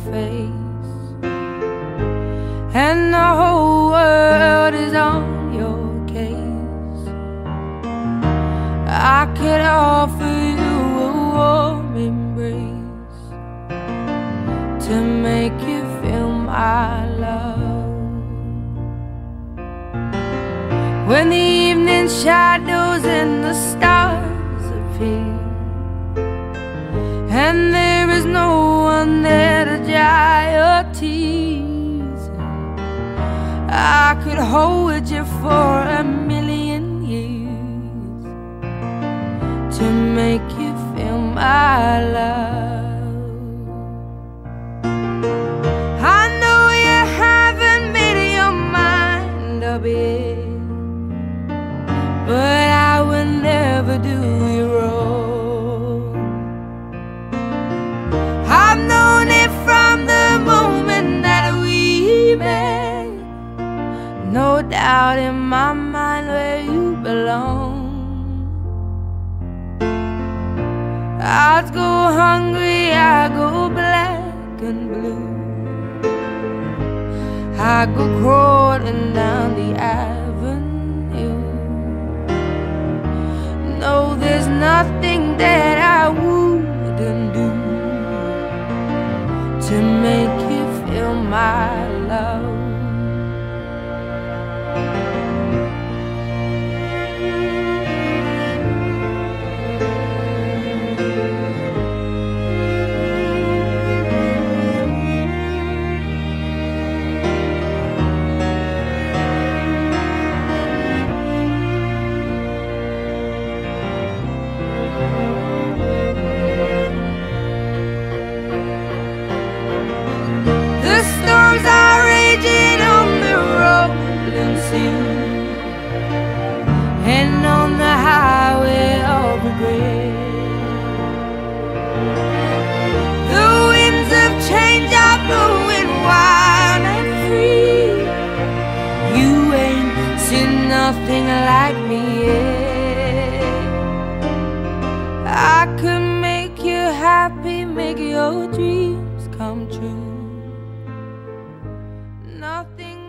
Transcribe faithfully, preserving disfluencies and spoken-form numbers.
face, and the whole world is on your case. I could offer you a warm embrace to make you feel my love. When the evening shadows and the stars appear, and there is no one there to dry your tears, I could hold you for a million years to make you feel my love. I know you haven't made your mind up yet, but I will never do you wrong. I've known it from the moment that we met, no doubt in my mind where you belong. I'd go hungry, I go black and blue, I go crawling down the avenue. No, there's nothing that I wouldn't do to make you feel my love. Storms are raging on the rolling sea, and on the highway of regret. The winds of change are blowing wild and free. You ain't seen nothing like me yet. I could make you happy, make your dreams come true. Nothing